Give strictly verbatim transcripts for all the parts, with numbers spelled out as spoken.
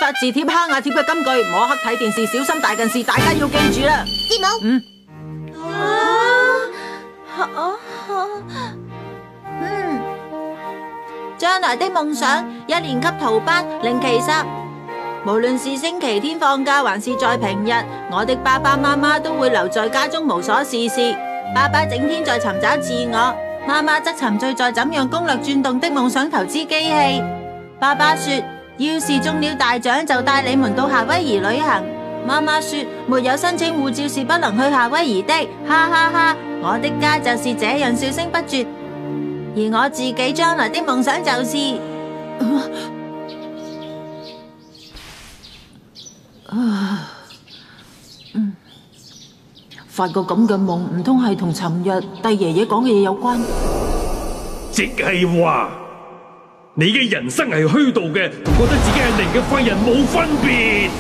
實字貼、蝦牙貼嘅金句，摸黑睇電視，小心大近視，大家要記住啦。 師母， 嗯， 嗯，將來的夢想，一年級圖班零其實。無論是星期天放假還是在平日，我的爸爸媽媽都會留在家中無所事事。爸爸整天在尋找自我，媽媽則沉醉在怎樣攻略轉動的夢想投資機器。爸爸說，要是中了大獎就帶你們到夏威夷旅行。媽媽說，沒有申請護照是不能去夏威夷的，哈哈哈！我的家就是這樣笑聲不絕，而我自己將來的夢想就是。 啊，嗯，發個咁嘅夢，唔通係同尋日帝爺爺講嘅嘢有關？ 即係話你嘅人生係虛度嘅，同覺得自己係零嘅廢人冇分別。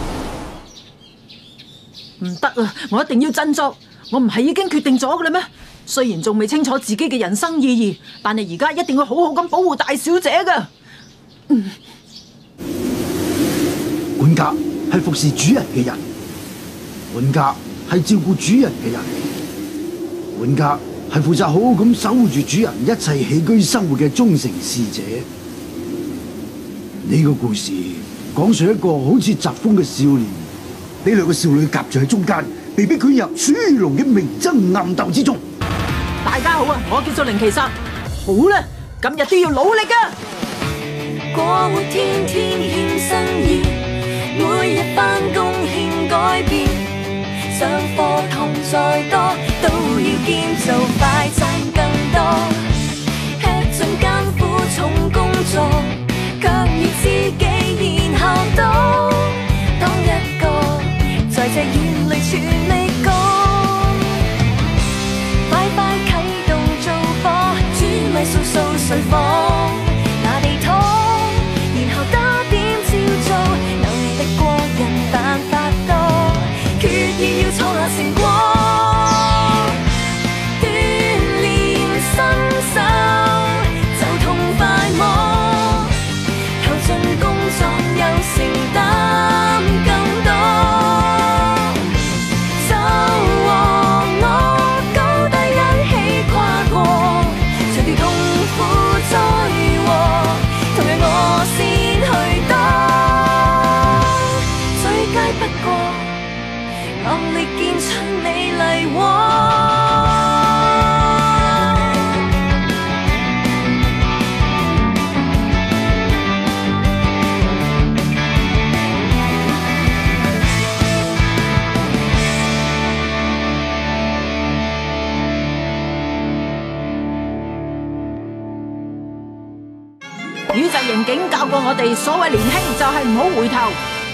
唔得啊！我一定要振作。我唔係已經決定咗嘅啦咩？雖然仲未清楚自己嘅人生意義，但係而家一定會好好咁保護大小姐㗎。嗯， 管家係服侍主人嘅人，管家係照顧主人嘅人，管家係負責好好咁守護住主人一切起居生活嘅忠誠使者。呢個故事講述一個好似疾風嘅少年，俾兩個少女夾住喺中間，被逼捲入鼠與龍嘅明爭暗鬥之中。 大家好啊，我叫做零其實。好啦，今日都要努力㗎。 過活天天獻身意，每日返工獻改變，上課堂再多都要兼做，快賺更多，吃盡艱苦重工作，卻要自己然後到當一個在這遠離全力講，快快啟動做火，煮米掃掃睡房，拿地拖，然後打點照做，能力過人辦法多，決意要創下成果，鍛鍊身手就痛快摸，投盡工作又承擔更多，就和我高低一起跨過，除掉痛苦災禍，同樣我先去當，最佳不過努力見出美麗窩。 宇宙刑警教過我哋，所謂年輕就係唔好回頭。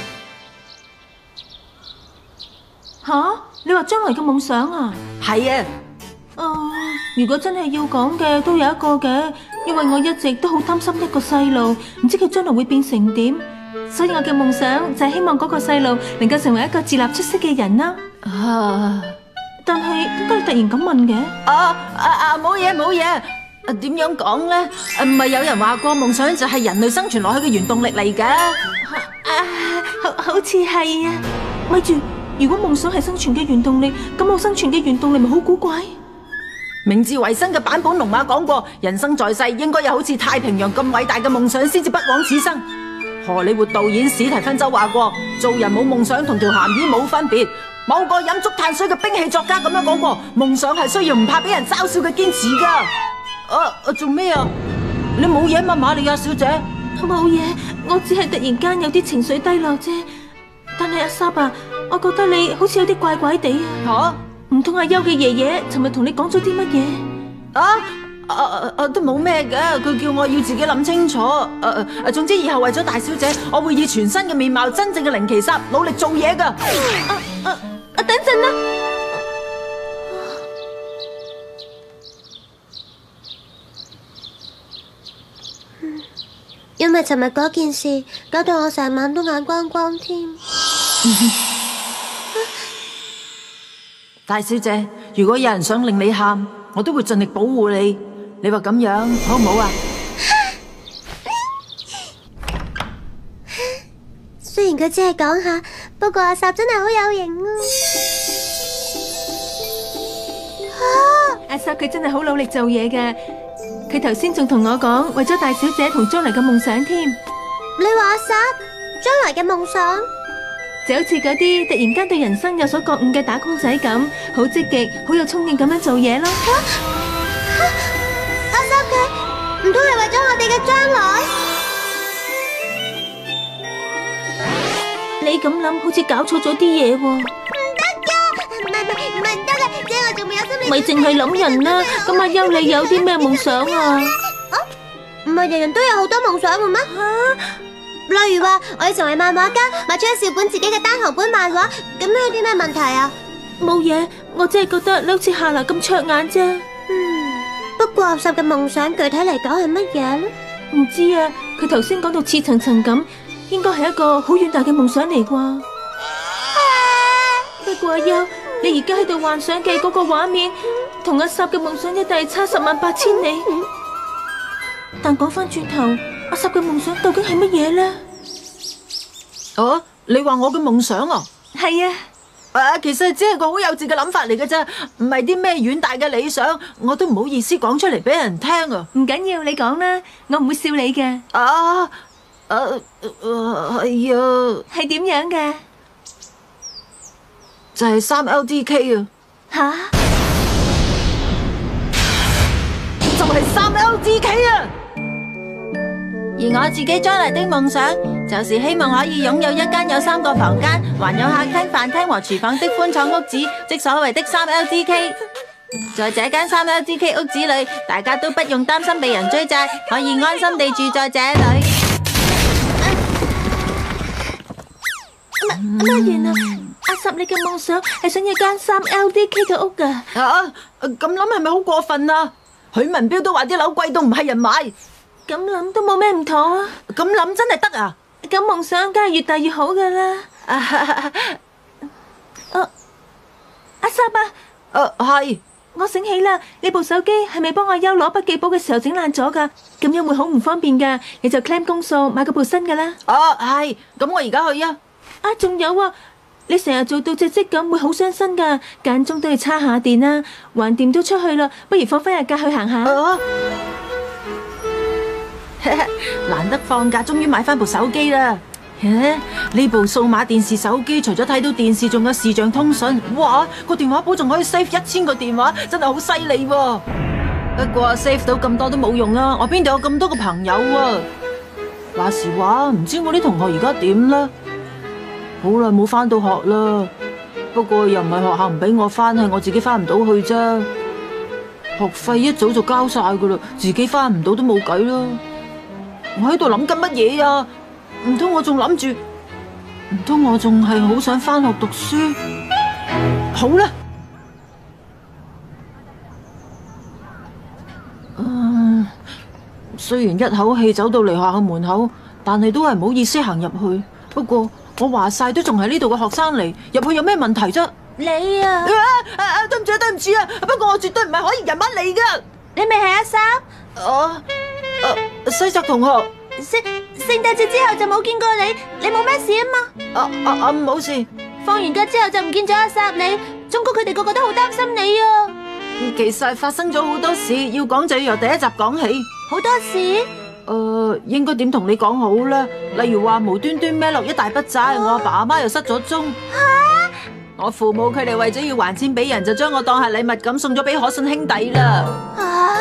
吓？你話將來嘅夢想啊？ 係啊， 啊，如果真係要講嘅，都有一個嘅，因為我一直都好擔心一個細路，唔知佢將來會變成點，所以我嘅夢想就係希望嗰個細路能夠成為一個自立出色嘅人啦。 啊， 但係點解你突然咁問嘅？ 啊啊啊！冇嘢冇嘢。啊，點樣講咧？唔係有人話過夢想就係人類生存落去嘅原動力嚟㗎？ 啊，好好似係啊。咪住，如果夢想係生存嘅原動力，咁我生存嘅原動力咪好古怪？ 明治維新嘅坂本龍馬講過，人生在世應該有好似太平洋咁偉大嘅夢想先至不枉此生。荷里活導演史提芬周話過，做人冇夢想同條鹹魚冇分別。某個飲竹炭水嘅兵器作家咁樣講過，夢想係需要唔怕俾人嘲笑嘅堅持㗎。啊！做咩啊？你冇嘢嘛，瑪利亞小姐？ 冇嘢，我只係突然間有啲情緒低落啫。但係阿薩啊，我覺得你好似有啲怪怪地啊。吓？唔通阿優嘅爺爺尋日同你講咗啲乜嘢？ 啊？啊啊都冇咩嘅，佢叫我要自己諗清楚。誒誒，總之以後為咗大小姐，我會以全新嘅面貌，真正嘅零其實努力做嘢噶。啊啊啊！等陣啦。 因為尋日嗰件事，搞到我成晚都眼光光添。 大小姐，如果有人想令你喊，我都會盡力保護你。你話咁樣好唔好啊？ 雖然佢只係講下，不過阿薩真係好有型啊！ 阿薩佢真係好努力做嘢嘅，佢頭先仲同我講為咗大小姐同將來嘅夢想添。 你話阿薩將來嘅夢想？ 就好似嗰啲突然間對人生有所覺悟嘅打工仔咁，好積極，好有衝勁咁樣做嘢咯。 阿薩佢唔通係為咗我哋嘅將來？ 你咁諗好似搞錯咗啲嘢喎。 唔得噶，唔係唔係唔係唔得噶，即係我仲未有心理。 咪淨係諗人啦，咁阿優你有啲咩夢想啊？ 唔係人人都有好多夢想嘅咩？例如話我要成為漫畫家，賣出一小本自己嘅單行本漫畫，咁有啲咩問題啊？ 冇嘢，我只係覺得你好似夏娜咁灼眼啫。 嗯，不過阿薩嘅夢想具體嚟講係乜嘢呢？ 唔知啊，佢頭先講到似層層咁，應該係一個好遠大嘅夢想嚟啩。不過阿優，你而家喺度幻想嘅嗰個畫面，同阿薩嘅夢想一定差十萬八千里。但講翻轉頭，阿薩嘅夢想究竟係乜嘢呢？ 哦，你話我嘅夢想啊？ 係啊， 誒，其實只係個好幼稚嘅諗法嚟嘅啫，唔係啲咩遠大嘅理想，我都唔好意思講出嚟俾人聽啊。 唔緊要，你講啦，我唔會笑你嘅。 啊，誒，係啊， 係點樣嘅？ 就係三 L D K 啊。 吓？ 就係三 L D K 啊！ 而我自己將來的夢想，就是希望可以擁有一間有三個房間，還有客廳、飯廳和廚房的寬敞屋子，即所謂的三 L D K。在這間三 L D K 屋子裏，大家都不用擔心被人追債，可以安心地住在這裏。 乜原來阿十你嘅夢想係想要間三 L D K 嘅屋噶？ 啊，咁諗係咪好過分啊？許文彪都話啲樓貴到唔係人買， 咁諗都冇咩唔妥啊！ 咁諗真係得啊？ 咁夢想梗係越大越好噶啦！啊，阿十啊， 誒係， 我醒起啦，你部手機係咪幫阿優攞筆記簿嘅時候整爛咗噶？咁樣會好唔方便噶，你就 claim 公數買嗰部新噶啦。 哦係，咁我而家去啊！ 啊，仲有啊！你成日做到隻積咁，會好傷身噶，間中都要叉下電啦。橫掂都出去啦，不如放翻日假去行下。 啊、難得放假，終於買翻部手機啦！呢部數碼電視手機，除咗睇到電視，仲有視像通訊。哇，個電話簿仲可以 save 一千個電話，真係好犀利喎！不過 save 到咁多都冇用啊，我邊度有咁多個朋友啊？話時話，唔知我啲同學而家點啦？好耐冇翻到學啦，不過又唔係學校唔俾我翻，係我自己翻唔到去啫。學費一早就交晒噶啦，自己翻唔到都冇計啦。我喺度諗緊乜嘢啊？唔通我仲諗住？唔通我仲係好想翻學讀書？好啦，嗯，雖然一口氣走到嚟學校門口，但係都係唔好意思行入去。不過我話晒都仲係呢度嘅學生嚟，入去有咩問題啫？ 你啊， 啊啊！對唔住啊，對唔住啊！不過我絕對唔係可疑人物嚟噶。 你咪係阿三？ 哦，誒，西澤同學， 聖聖誕節之後就冇見過你，你冇咩事啊嘛？ 啊啊啊！冇事。 放完假之後就唔見咗阿三你，中國佢哋個個都好擔心你啊。 其實發生咗好多事，要講就要由第一集講起。 好多事？ 誒，應該點同你講好咧？例如話無端端孭落一大筆債，我阿爸阿媽又失咗蹤。 吓！ 我父母佢哋為咗要還錢俾人，就將我當係禮物咁送咗俾可信兄弟啦。 啊！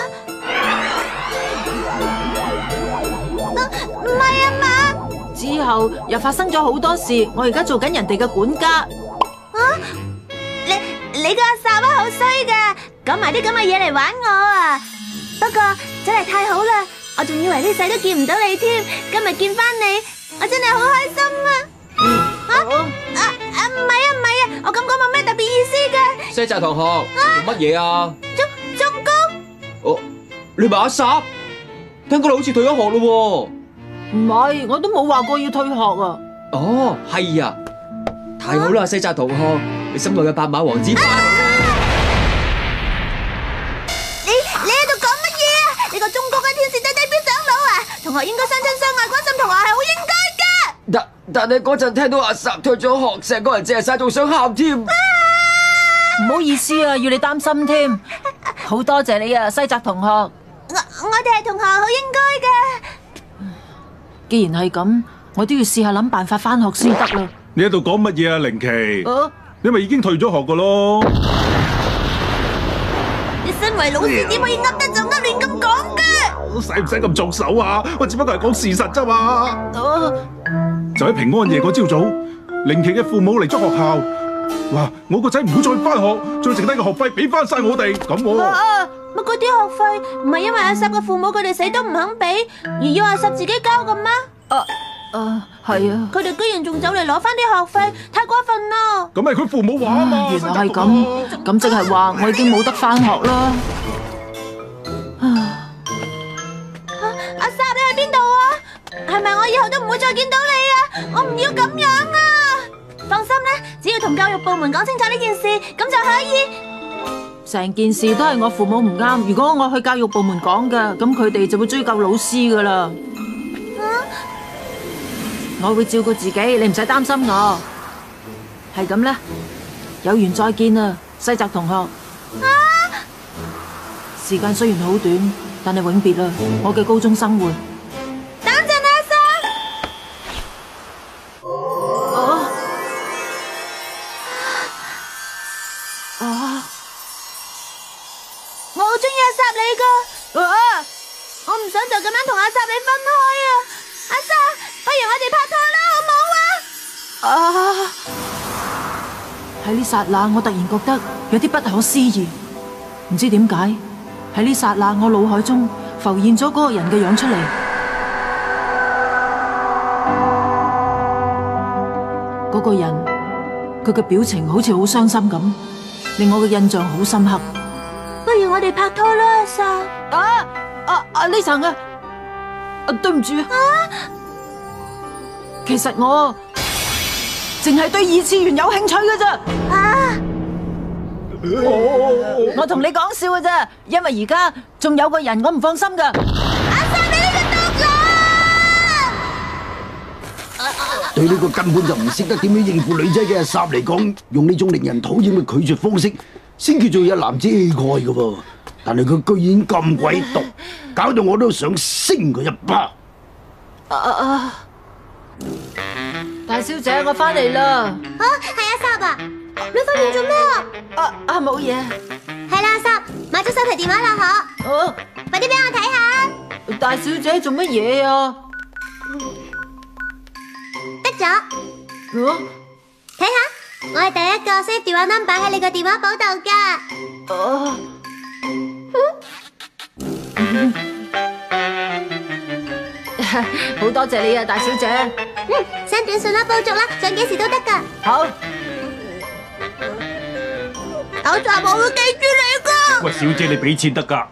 唔係啊嘛！ 之後又發生咗好多事，我而家做緊人哋嘅管家。 啊！你你個阿三啊，好衰噶，講埋啲咁嘅嘢嚟玩我啊！不過真係太好啦，我仲以為呢世都見唔到你添，今日見翻你，我真係好開心啊！啊啊啊！唔係啊唔係啊，我咁講冇咩特別意思嘅。 西澤同學，做乜嘢啊？ 中中公？ 哦，你咪阿三？聽講你好似退咗學咯？ 唔係，我都冇話過要退學啊。 哦，係啊，太好啦，西澤同學，你心內嘅白馬王子翻嚟啦！ 你你喺度講乜嘢啊？你個中國嘅天使弟弟標長老啊！同學應該相親相愛，關心同學係好應該噶。 但但係嗰陣聽到阿薩退咗學，成個人謝晒，仲想喊添。 唔好意思啊，要你擔心添。好多謝你啊，西澤同學。 我我哋係同學，好應該嘅。 既然係咁，我都要試下諗辦法翻學先得啦。 你喺度講乜嘢啊，凌琪？ 啊， 你咪已經退咗學噶咯？ 你身為老師，點可以噏得就噏亂咁講嘅？ 使唔使咁重手啊？我只不過係講事實啫嘛。 啊， 就喺平安夜嗰朝早，凌琪嘅父母嚟咗學校，話我個仔唔好再翻學，將剩低嘅學費俾翻晒我哋。咁我啊，乜嗰啲學費唔係因為阿十嘅父母佢哋死都唔肯俾，而要阿十自己交嘅咩？ 啊啊，係啊。 佢哋居然仲走嚟攞翻啲學費，太過分啦！ 咁係佢父母話啊嘛。 原來係咁，咁即係話我已經冇得翻學啦。 阿十，你喺邊度啊？係咪我以後都唔會再見到你啊？我唔要咁樣啊！放心啦，只要同教育部門講清楚呢件事，咁就可以。 成件事都係我父母唔啱，如果我去教育部門講㗎，咁佢哋就會追究老師噶啦。我會照顧自己，你唔使擔心我。係咁啦，有緣再見啊，西澤同學。時間雖然好短，但係永別啦，我嘅高中生活。 等陣啊，阿十。 啊啊！ 我好中意阿十你噶，啊！我唔想就咁樣同阿十你分開啊！阿十，不如我哋拍拖啦，好唔好啊？ 啊！喺呢剎那，我突然覺得有啲不可思議，唔知點解喺呢剎那，我腦海中浮現咗嗰個人嘅樣出嚟。嗰個人，佢嘅表情好似好傷心咁，令我嘅印象好深刻。 不如我哋拍拖啦，阿十。 啊啊啊！呢層啊，啊對唔住啊，其實我淨係對二次元有興趣嘅咋。 啊！ 我同你講笑嘅啫，因為而家仲有個人我唔放心噶。 阿十，你呢個毒佬！ 對呢個根本就唔識得點樣應付女仔嘅阿薩嚟講，用呢種令人討厭嘅拒絕方式，先叫做有男子氣概嘅噃。但係佢居然咁鬼毒，搞到我都想升佢一巴。 啊啊！大小姐，我翻嚟啦。 啊，係阿十啊！你發現做咩啊？ 啊啊，冇嘢。 係啦，阿十買咗手提電話啦，嗬。 哦， 快啲俾我睇下。 大小姐做乜嘢啊？ 得咗。 哦， 睇下，我係第一個 save 電話 number 喺你個電話簿度噶。 哦。好多謝你啊，大小姐。 嗯 ，send 短信啦，報續啦，想幾時都得噶。 好。 我就我會記住你噶。 喂，小姐你俾錢得噶。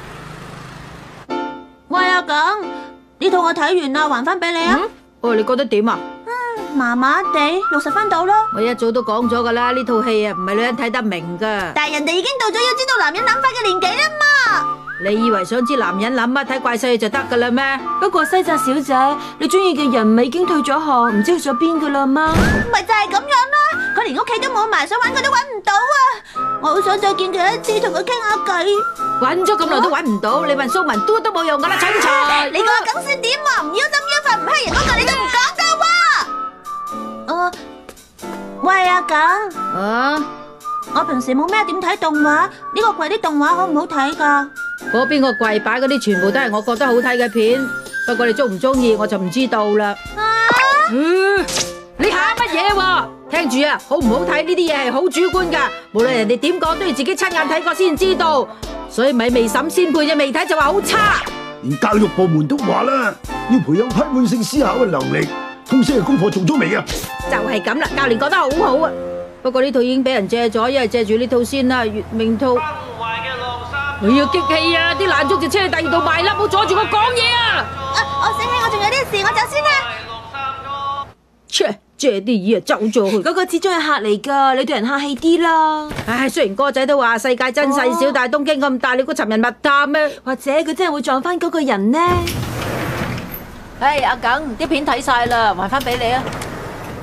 喂，阿耿，呢套我睇完啦，還翻俾你啊。 哦，你覺得點啊？ 嗯，麻麻地，六十分到咯。 我一早都講咗噶啦，呢套戲啊，唔係女人睇得明噶。 但係人哋已經到咗要知道男人諗法嘅年紀啦嘛。 你以為想知男人諗乜睇怪獸就得噶啦咩？ 不過西澤小姐，你中意嘅人咪已經退咗學，唔知去咗邊噶啦嗎？ 咪就係咁樣啦，佢連屋企都冇埋，想搵佢都搵唔到啊！我好想再見佢一次，同佢傾下偈。 搵咗咁耐都搵唔到，你問蘇文都都冇用噶啦，蠢材！ 你個阿耿算點啊？唔腰心腰肺唔欺人嗰個你都唔講噶喎！哦，喂阿耿， 啊， 我平時冇咩點睇動畫，呢個櫃啲動畫好唔好睇噶？ 嗰邊個櫃擺嗰啲全部都係我覺得好睇嘅片，不過你中唔中意我就唔知道啦。 啊！ 嗯，你喊乜嘢喎？聽住啊，好唔好睇呢啲嘢係好主觀噶，無論人哋點講都要自己親眼睇過先知道，所以咪未審先判嘅，未睇就話好差。 連教育部門都話啦，要培養批判性思考嘅能力。通識嘅功課做咗未啊？ 就係咁啦，教練講得好好啊。不過呢套已經俾人借咗，一係借住呢套先啦，月明套。哎呀，激氣啊！啲爛竹就車去第二度賣啦，唔好阻住我講嘢啊！ 啊，我醒起我仲有啲事，我走先啦。 切，借啲嘢啊，走咗去。 嗰個始終係客嚟噶，你對人客氣啲啦。 唉，雖然哥仔都話世界真細小，但係東京咁大，你估尋人密探咩？ 或者佢真係會撞翻嗰個人呢？ 唉，阿耿，啲片睇晒啦，還翻俾你啊！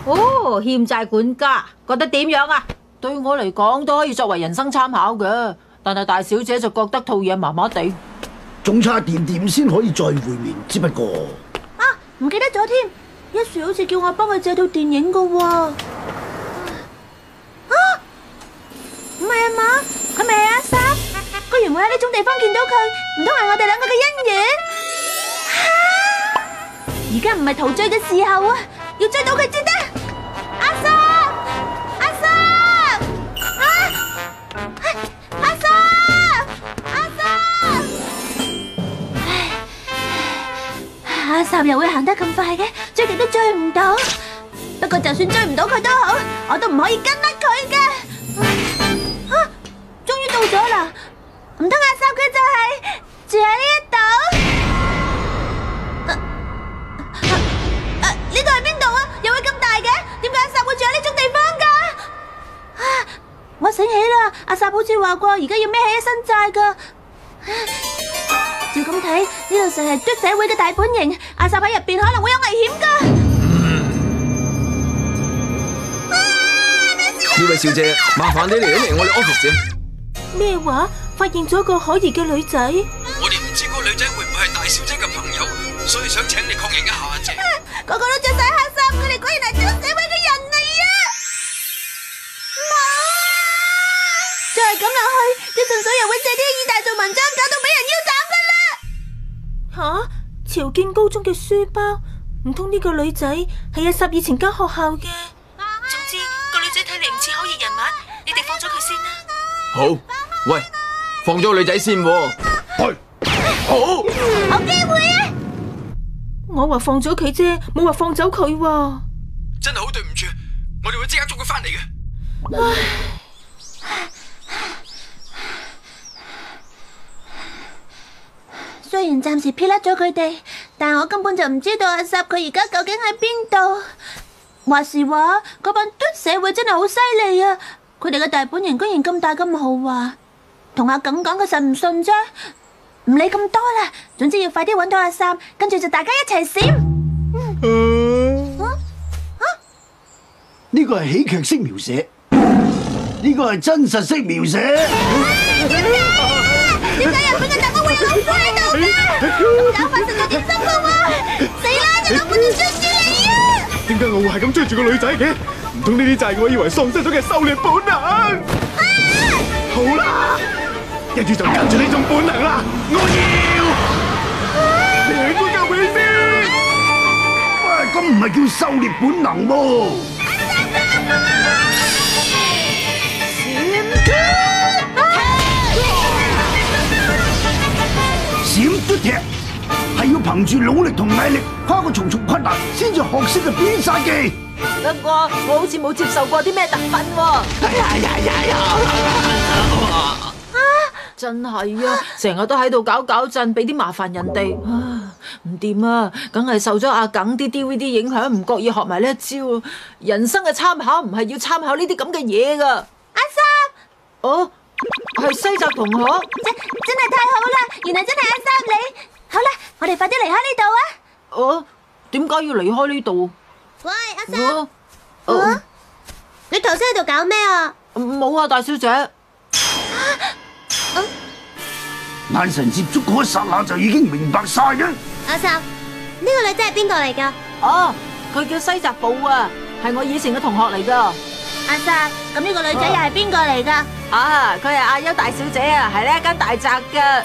哦，欠債管家，覺得點樣啊？ 對我嚟講都可以作為人生參考嘅，但係大小姐就覺得套嘢麻麻地。 仲差點點先可以再會面，只不過啊，唔記得咗添，一樹好似叫我幫佢借套電影噶喎。啊，唔係啊嘛，佢咪係阿三，居然會喺呢種地方見到佢，唔通係我哋兩個嘅姻緣？而家唔係逃追嘅時候啊，要追到佢先得。阿三，阿三，啊，阿三，阿三，阿三又會行得咁快嘅，追極都追唔到。不過就算追唔到佢都好，我都唔可以跟甩佢嘅。啊，終於到咗啦！唔通阿三佢就係住喺呢一度？呢度係邊度啊？又會咁大嘅？點解阿三會住喺呢種地方噶？啊！我醒起啦，阿三好似話過，而家要孭起一身債噶。照咁睇，呢度就係嘟社會嘅大本營，阿三喺入邊可能會有危險噶。 呢位小姐，麻煩你嚟一嚟我哋 office 啊！ 咩話？發現咗個可疑嘅女仔？ 我哋唔知個女仔會唔會係大小姐嘅朋友，所以想請你確認一下啫。 個個都着晒黑衫，佢哋果然係嘟社會嘅人嚟啊！冇啊！再係咁落去，啲信水又會借啲意大做文章，搞到俾人腰斬噶啦！ 吓？朝見高中嘅書包，唔通呢個女仔係阿十以前間學校嘅？總之個女仔睇嚟唔似可疑人物，你哋放咗佢先啦。 好，喂，放咗個女仔先喎。係，好， 有機會啊！ 我話放咗佢啫，冇話放走佢喎。 真係好對唔住，我哋會即刻捉佢翻嚟嘅。 雖然暫時撇甩咗佢哋，但我根本就唔知道阿十佢而家究竟喺邊度。話時話，嗰班嘟社會真係好犀利啊！佢哋嘅大本營居然咁大咁豪華，同阿耿講嘅實唔信啫。唔理咁多啦，總之要快啲揾到阿三，跟住就大家一齊閃。 呢個係喜劇式描寫，呢個係真實式描寫。 點解啊？點解日本嘅特工會有老虎喺度嘅？咁搞法實在點心噶喎！死啦！隻老虎就追住你啊！ 點解我會係咁追住個女仔嘅？唔通呢啲就係我以為喪失咗嘅狩獵本能？好啦，一於就跟住呢種本能啦！我要，你應該交俾先。 喂，咁唔係叫狩獵本能喎。閃嘟踢係要憑住努力同毅力，跨過重重困難，先至學識嘅必殺技。 不過我好似冇接受過啲咩特訓喎。 哎呀呀呀呀！ 真係啊，成日都喺度搞搞震，俾啲麻煩人哋。啊，唔掂啊，梗係受咗阿耿啲 D V D 影響，唔覺意學埋呢一招。人生嘅參考唔係要參考呢啲咁嘅嘢噶。 阿三， 哦，係西澤同學， 真真係太好啦！原來真係阿三你。好啦，我哋快啲離開呢度啊！ 哦，點解要離開呢度？ 喂，阿三， 哦哦， 你頭先喺度搞咩啊？ 冇啊，大小姐。 眼神接觸嗰一剎那就已經明白晒嘅。 阿三，呢個女仔係邊個嚟噶？ 哦，佢叫西澤布啊，係我以前嘅同學嚟噶。 阿三，咁呢個女仔又係邊個嚟噶？ 啊，佢係阿優大小姐啊，係呢一間大宅噶。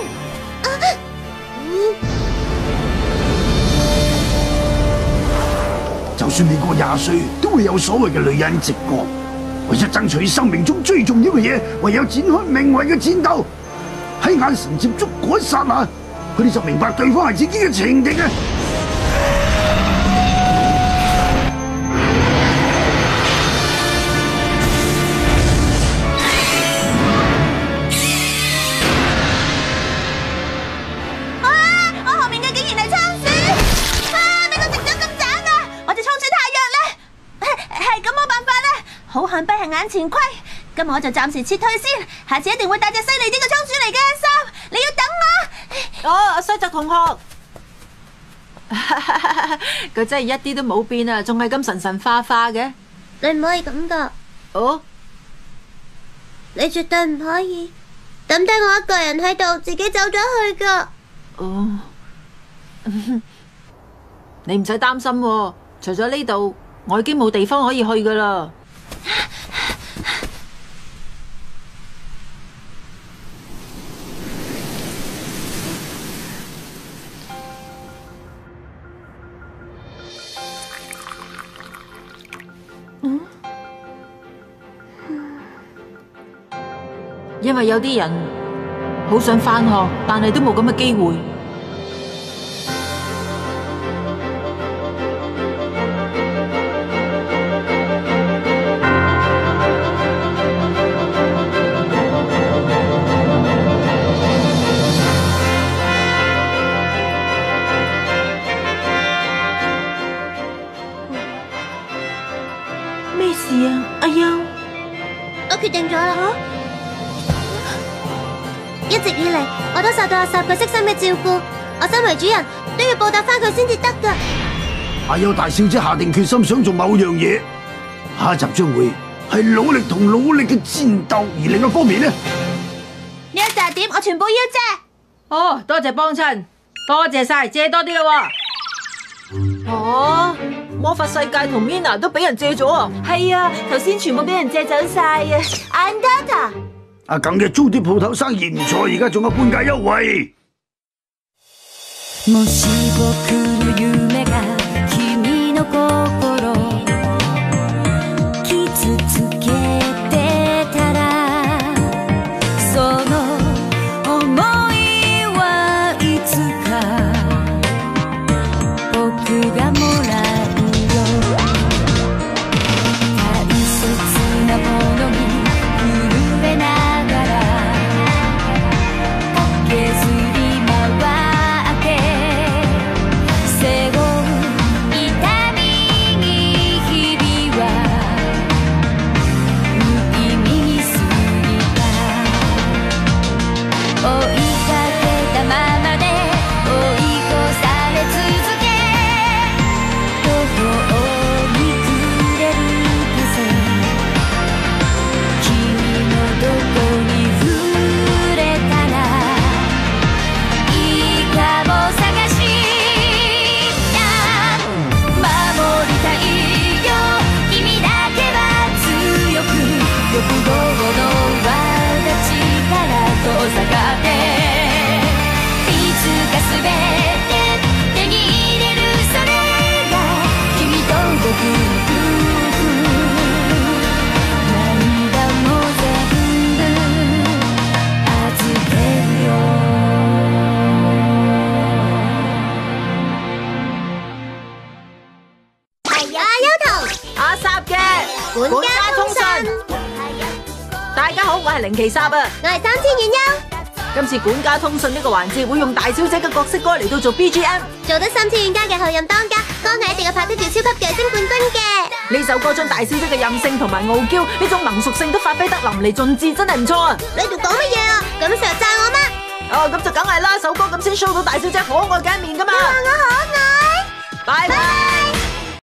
就算你過廿歲，都會有所謂嘅女人直覺。為咗爭取生命中最重要嘅嘢，唯有展開命運嘅戰鬥。喺眼神接觸嗰一剎那，佢哋就明白對方係自己嘅情敵啊！ 啊！我後面嘅竟然係倉鼠！啊！邊個食咗咁渣啊？我隻倉鼠太弱啦，係係咁冇辦法啦，好漢不吃眼前虧。今日我就暫時撤退先，下次一定會帶隻犀利啲嘅倉鼠嚟嘅。阿三，你要等我。 哦，西澤同學， 佢真係一啲都冇變啊，仲係咁神神化化嘅。 你唔可以咁噶， 哦， 你絕對唔可以抌低我一個人喺度，自己走咗去噶。 哦，你唔使擔心喎，除咗呢度，我已經冇地方可以去噶啦。因為有啲人好想返學，但係都冇咁嘅機會。 咩事啊，阿優？ 我決定咗啦，一直以嚟我都受到阿十佢悉心嘅照顧，我身為主人都要報答翻佢先至得噶。 阿優大小姐下定決心想做某樣嘢，下一集將會係努力同努力嘅戰鬥，而另一方面呢， 呢一紮點我全部要借。 哦，多謝幫襯，多謝晒，借多啲啦。哦，魔法世界同 Mina 都俾人借咗啊！ 係啊，頭先全部俾人借走晒啊 Andata， 阿梗嘅租啲鋪頭生意唔錯，而家仲有半價優惠。 もし僕の夢が君の心傷つけてたらその想いはいつか僕がもらうよ大切なものに震えながら駆けずり回って背負う痛みに日々は無意味に過ぎた追いかけたままで追い越され続け途方に暮れる風君のどこに触れたらいいかも探した守りたいよ君だけは強く欲望の輪立ちから遠ざかっていつかすべて手に入れるそれが君と僕の夫婦涙も全部預けるよ係阿優同阿薩嘅管家通訊。 大家好，我係零奇薩啊！ 我係三千元優， 今次管家通訊呢個環節會用大小姐嘅角色歌嚟到做 B G M。 做得三千元家嘅後任當家，剛係一定要拍得住超級巨星冠軍嘅。 呢首歌將大小姐嘅任性同埋傲嬌呢種萌屬性都發揮得淋漓盡致，真係唔錯啊！ 你度講乜嘢啊？咁成日讚我咩？ 哦，咁就梗係啦，首歌咁先 show 到大小姐可愛嘅一面噶嘛。 你話我可愛？ 拜拜。